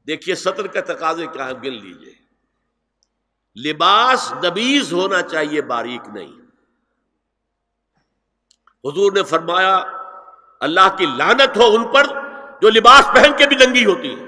دیکھیے سطر کا تقاضے کیا ہے، گن لیجئے. لباس نبیذ ہونا چاہیے، باریک نہیں. حضور نے فرمایا اللہ کی لعنت ہو ان پر جو لباس پہن کے بھی ننگی ہوتی ہے.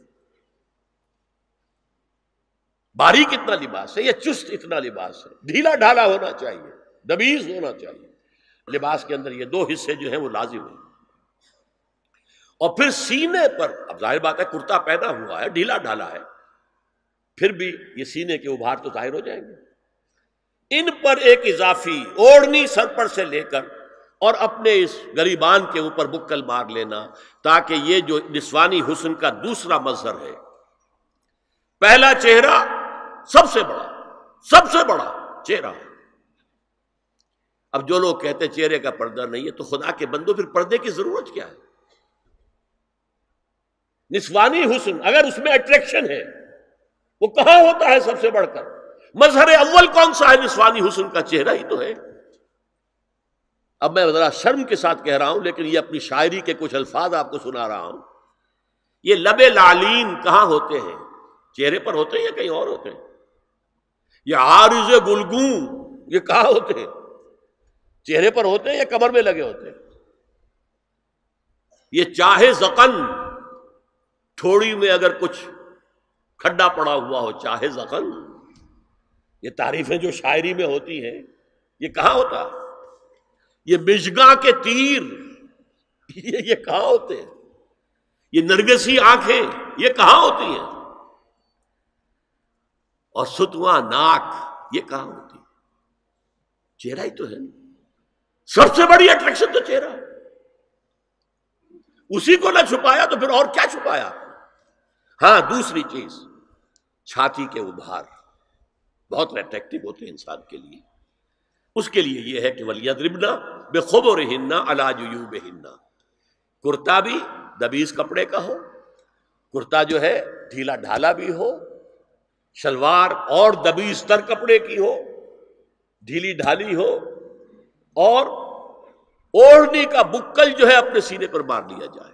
باریک اتنا لباس ہے یا چست اتنا لباس ہے؟ ڈھیلا ڈھالا ہونا چاہیے، نبیذ ہونا چاہیے. لباس کے اندر یہ دو حصے جو ہیں وہ لازم ہیں. اور پھر سینے پر، اب ظاہر بات ہے کرتا پہنا ہوا ہے، ڈھیلا ڈھالا ہے، پھر بھی یہ سینے کے ابھار تو ظاہر ہو جائیں گے. ان پر ایک اضافی اوڑھنی سر پر سے لے کر اور اپنے اس گریبان کے اوپر بکل مار لینا، تاکہ یہ جو نسوانی حسن کا دوسرا مظہر ہے، پہلا چہرہ سب سے بڑا چہرہ ہے. اب جو لوگ کہتے ہیں چہرے کا پردہ نہیں ہے، تو خدا کے بندو پھر پردے کی ضرورت کیا ہے؟ نسوانی حسن اگر اس میں اٹریکشن ہے، وہ کہاں ہوتا ہے سب سے بڑھ کر؟ مظہر اول کون سا ہے نسوانی حسن کا؟ چہرہ ہی تو ہے. اب میں ذرا شرم کے ساتھ کہہ رہا ہوں، لیکن یہ اپنی شاعری کے کچھ الفاظ آپ کو سنا رہا ہوں. یہ لب لعلین کہاں ہوتے ہیں؟ چہرے پر ہوتے ہیں یا کہیں اور ہوتے ہیں؟ یہ عارض گلگوں یہ کہاں ہوتے ہیں؟ چہرے پر ہوتے ہیں یا کمر میں لگے ہوتے ہیں؟ یہ چاہے زقن، تھوڑی میں اگر کچھ کھڈا پڑا ہوا ہو، چاہے زقن، یہ تعریفیں جو شاعری میں ہوتی ہیں یہ کہاں ہوتا؟ یہ مژگاں کے تیر یہ کہاں ہوتے ہیں؟ یہ نرگسی آنکھیں یہ کہاں ہوتی ہیں؟ اور ستواں ناک یہ کہاں ہوتی ہے؟ چہرہ ہی تو ہے. سب سے بڑی اٹریکشن تو چہرہ ہے. اسی کو نہ چھپایا تو پھر اور کیا چھپایا؟ ہاں دوسری چیز، چھاتی کے ابھار بہت اٹریکٹیو ہوتے ہیں انسان کے لیے. اس کے لیے یہ ہے کہ وَلْيَضْرِبْنَ بِخُمُرِهِنَّ عَلَىٰ جُيُوبِهِنَّ. کرتا بھی نبیذ کپڑے کا ہو، کرتا جو ہے ڈھیلا ڈھالا بھی ہو، شلوار اور نبیذ تر کپڑے کی ہو، ڈھیلی ڈھالی ہو، اور اوڑھنی کا بکل جو ہے اپنے سینے پر مار لیا جائے.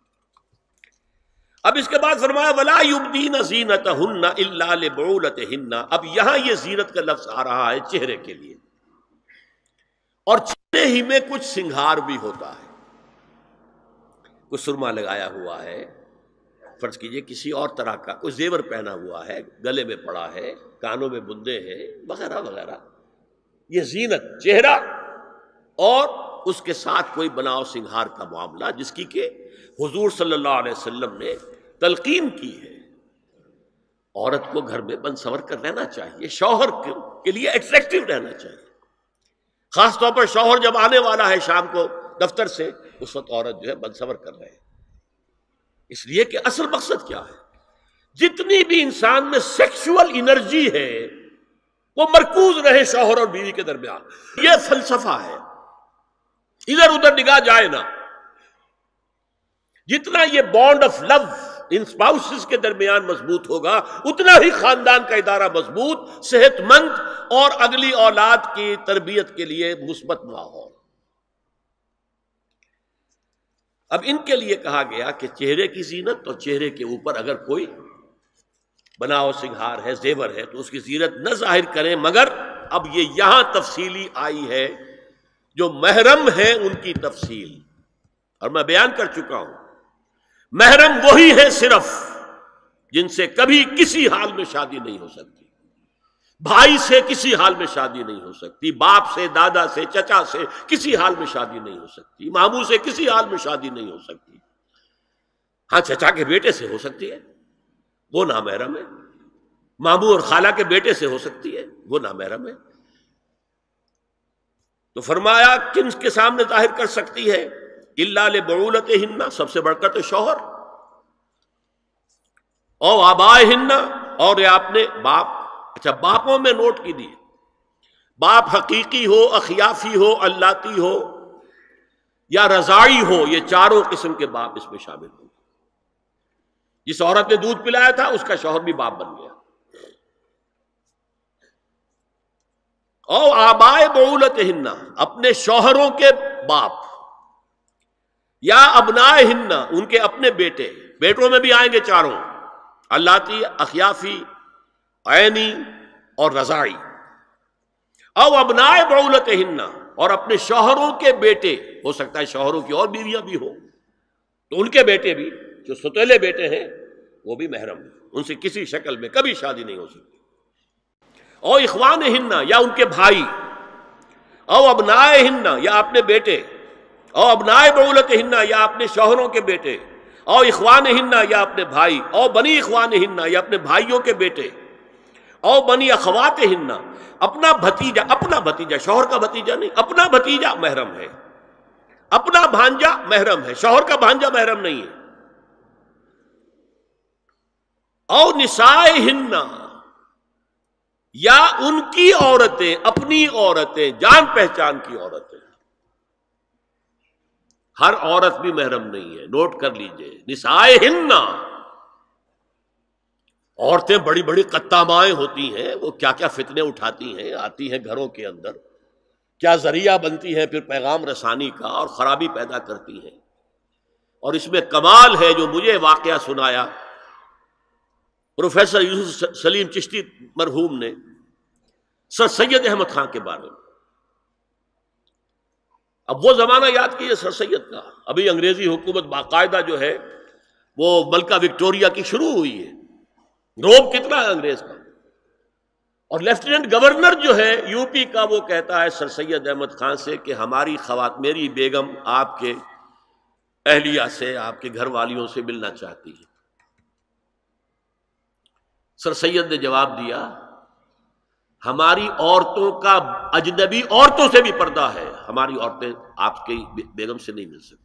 اب اس کے بعد فرمایا وَلَا يُبْدِينَ زِينَتَهُنَّ إِلَّا لِبُعُولَتِهِنَّ. اب یہاں یہ زینت کا لفظ آ رہا ہے چہرے کے لیے، اور چہرے ہی میں کچھ سنگھار بھی ہوتا ہے. کچھ سرما لگایا ہوا ہے، فرض کیجئے کسی اور طرح کا کوئی زیور پہنا ہوا ہے، گلے میں پڑا ہے، کانوں میں بندے ہیں وغیرہ وغیرہ. یہ زینت چہرہ اور اس کے ساتھ کوئی بناؤ سنگھار کا معاملہ، جس کی کہ حضور صلی اللہ علیہ وسلم نے تلقین کی ہے. عورت کو گھر میں بند سور کر رہنا چاہیے، شوہر کے لیے اٹریکٹیو رہنا چاہیے. خاص طور پر شوہر جب آنے والا ہے شام کو دفتر سے، اس وقت عورت جو ہے بند سور کر رہے ہیں. اس لیے کہ اصل مقصد کیا ہے؟ جتنی بھی انسان میں سیکشول انرجی ہے وہ مرکوز رہے شوہر اور بیوی کے درمیان. یہ فلسفہ ہے، ادھر ادھر نگاہ جائے نہ. جتنا یہ bond of love in spouses کے درمیان مضبوط ہوگا، اتنا ہی خاندان کا ادارہ مضبوط، صحت مند اور اگلی اولاد کی تربیت کے لیے مثبت ماحول. اب ان کے لیے کہا گیا کہ چہرے کی زینت، اور چہرے کے اوپر اگر کوئی بناؤ سنگھار ہے، زیور ہے، تو اس کی زینت نہ ظاہر کریں. مگر اب یہ یہاں تفصیلی آئی ہے، جو محرم ہیں ان کی تفصیل، اور میں بیان کر چکا ہوں. محرم وہی ہے صرف جن سے کبھی کسی حال میں شادی نہیں ہو سکتی. بھائی سے کسی حال میں شادی نہیں ہو سکتی، باپ سے، دادا سے، چچا سے کسی حال میں شادی نہیں ہو سکتی، ماموں سے کسی حال میں شادی نہیں ہو سکتی. ہاں چچا کے بیٹے سے ہو سکتی ہے، وہ نامحرم ہے. ماموں اور خالہ کے بیٹے سے ہو سکتی ہے، وہ نامحرم ہے. تو فرمایا کن کے سامنے ظاہر کر سکتی ہے؟ الا لبعولتہن، سب سے بڑھ کر تو شوہر، او آبائہن، اور یہ آپ نے باپ. اچھا باپوں میں نوٹ کی دی، باپ حقیقی ہو، اخیافی ہو، اللاتی ہو یا رضاعی ہو، یہ چاروں قسم کے باپ اس میں شامل ہوں. جس عورت نے دودھ پلایا تھا اس کا شوہر بھی باپ بن گیا. او آبائے بعولتہن، اپنے شوہروں کے باپ، یا ابنائہن، ان کے اپنے بیٹے، بیٹوں میں بھی آئیں گے چاروں، اللاتی اخیافی عینی اور رضاعی، او ابنائے بعولتہن، اور اپنے شوہروں کے بیٹے، ہو سکتا ہے شوہروں کی اور بیویاں بھی ہوں تو ان کے بیٹے بھی، جو ستیلے بیٹے ہیں وہ بھی محرم ہیں، ان سے کسی شکل میں کبھی شادی نہیں ہو سکتی۔ او اخوانہن، یا ان کے بھائی، او ابنائہن، یا اپنے بیٹے، او ابنائے بعولتہن، یا اپنے شوہروں کے بیٹے، او اخوانہن، یا اپنے بھائی، او بنی اخوانہن، یا اپنے بھائیوں کے بیٹے، او بنی اخواتہن، اپنا بھتیجا، شوہر کا بھتیجا نہیں، اپنا بھتیجا محرم ہے، اپنا بھانجا محرم ہے، شوہر کا بھانجا محرم نہیں ہے۔ او نسائہن، یا ان کی عورتیں، اپنی عورتیں، جان پہچان کی عورتیں، ہر عورت بھی محرم نہیں ہے، نوٹ کر لیجئے، نسائہن، عورتیں بڑی بڑی قطامائیں ہوتی ہیں، وہ کیا کیا فتنے اٹھاتی ہیں، آتی ہیں گھروں کے اندر، کیا ذریعہ بنتی ہیں پھر پیغام رسانی کا، اور خرابی پیدا کرتی ہیں۔ اور اس میں کمال ہے جو مجھے واقعہ سنایا پروفیسر یوسف سلیم چشتی مرحوم نے سر سید احمد خان کے بارے میں۔ اب وہ زمانہ یاد کیجیے سر سید کا، ابھی انگریزی حکومت باقاعدہ جو ہے وہ ملکہ وکٹوریہ کی شروع ہوئی ہے، روب کتنا ہے انگریز کا، اور لیفٹیننٹ گورنر جو ہے یو پی کا وہ کہتا ہے سر سید احمد خان سے کہ ہماری میری بیگم آپ کے اہلیہ سے، آپ کے گھر والیوں سے ملنا چاہتی ہے۔ سر سید نے جواب دیا ہماری عورتوں کا اجنبی عورتوں سے بھی پردہ ہے، ہماری عورتیں آپ کی بیگم سے نہیں مل سکتی۔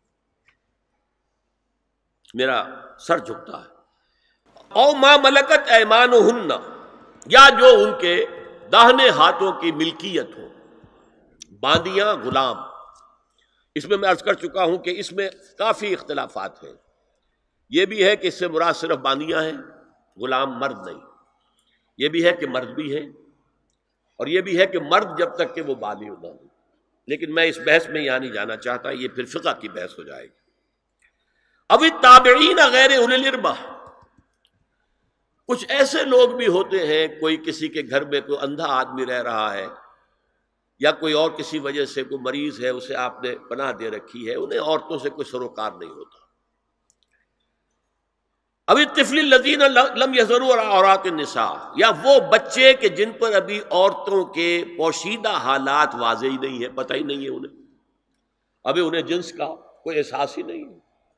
میرا سر جھکتا ہے۔ او ما ملکت ایمانہن، یا جو ان کے داہنے ہاتھوں کی ملکیت ہو، باندیاں، غلام۔ اس میں عرض کر چکا ہوں کہ اس میں کافی اختلافات ہیں، یہ بھی ہے کہ اس سے مراد صرف باندیاں ہیں، غلام مرد نہیں، یہ بھی ہے کہ مرد بھی ہے، اور یہ بھی ہے کہ مرد جب تک کہ وہ بالغ نہ ہو، لیکن میں اس بحث میں یہاں نہیں جانا چاہتا، یہ پھر فقہ کی بحث ہو جائے گی۔ اب التابعین غیر اولی الاربہ، کچھ ایسے لوگ بھی ہوتے ہیں، کوئی کسی کے گھر میں کوئی اندھا آدمی رہ رہا ہے، یا کوئی اور کسی وجہ سے کوئی مریض ہے، اسے آپ نے پناہ دے رکھی ہے، انہیں عورتوں سے کوئی سروکار نہیں ہوتا۔ اب الطفل الذین لم یظہروا علی عورات النساء، یا وہ بچے کہ جن پر ابھی عورتوں کے پوشیدہ حالات واضح ہی نہیں ہے، پتہ ہی نہیں ہے انہیں، ابھی انہیں جنس کا کوئی احساس ہی نہیں ہے۔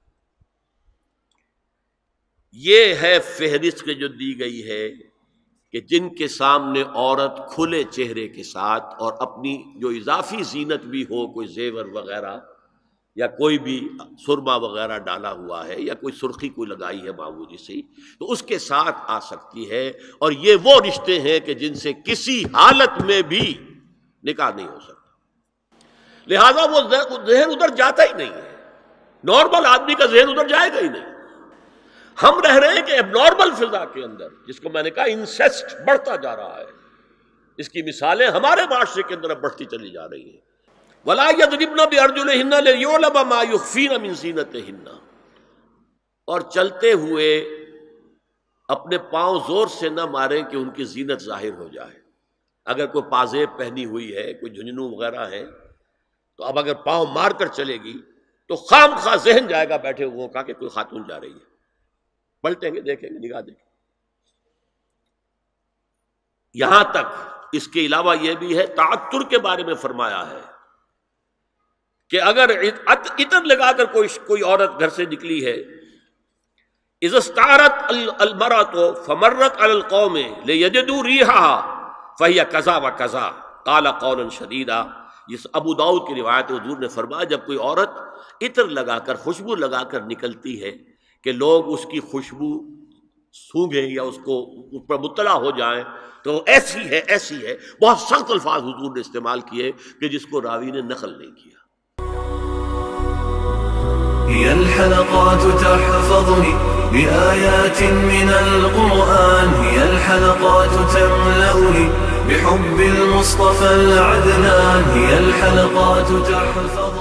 یہ ہے فہرست جو دی گئی ہے کہ جن کے سامنے عورت کھلے چہرے کے ساتھ اور اپنی جو اضافی زینت بھی ہو، کوئی زیور وغیرہ یا کوئی بھی سرما وغیرہ ڈالا ہوا ہے، یا کوئی سرخی کوئی لگائی ہے معمولی سی، تو اس کے ساتھ آ سکتی ہے، اور یہ وہ رشتے ہیں کہ جن سے کسی حالت میں بھی نکاح نہیں ہو سکتا، لہذا وہ ذہن ادھر جاتا ہی نہیں ہے، نارمل آدمی کا ذہن ادھر جائے گا ہی نہیں۔ ہم رہ رہے ہیں کہ اب نارمل فضا کے اندر، جس کو میں نے کہا انسیسٹ بڑھتا جا رہا ہے، اس کی مثالیں ہمارے معاشرے کے اندر بڑھتی چلی جا رہی ہیں۔ وَلَا يَضْرِبْنَ بِأَرْجُلِهِنَّ لِيُعْلَمَ مَا يُخْفِينَ مِنْ زِينَتِهِنَّ، اور چلتے ہوئے اپنے پاؤں زور سے نہ ماریں کہ ان کی زینت ظاہر ہو جائے۔ اگر کوئی پازیب پہنی ہوئی ہے، کوئی جھنجھنوں وغیرہ ہے، تو اب اگر پاؤں مار کر چلے گی تو خام خواہ ذہن جائے گا بیٹھے ہوئوں کا کہ کوئی خاتون جا رہی ہے، پلٹیں گے، دیکھیں گے، نگاہ دیں گے۔ یہاں تک اس کے علاوہ یہ بھی ہے، تعطر کے بارے میں فرمایا ہے کہ اگر عطر لگا کر کوئی عورت گھر سے نکلی ہے، اذا استعارت المرأة فمرت على القوم ليجدوا ريحها فهي كذا وكذا قال قولا شديدا، یہ ابو داؤد کی روایت ہے، حضور نے فرمایا جب کوئی عورت عطر لگا کر، خوشبو لگا کر نکلتی ہے کہ لوگ اس کی خوشبو سونگیں یا اس پر مطلع ہو جائیں تو ایسی ہے، ایسی ہے، بہت سخت الفاظ حضور نے استعمال کیے کہ جس کو راوی نے نقل نہیں کیا۔ هي الحلقات تحفظني بآيات من القرآن، هي الحلقات تملأني بحب المصطفى العدنان، هي الحلقات تحفظني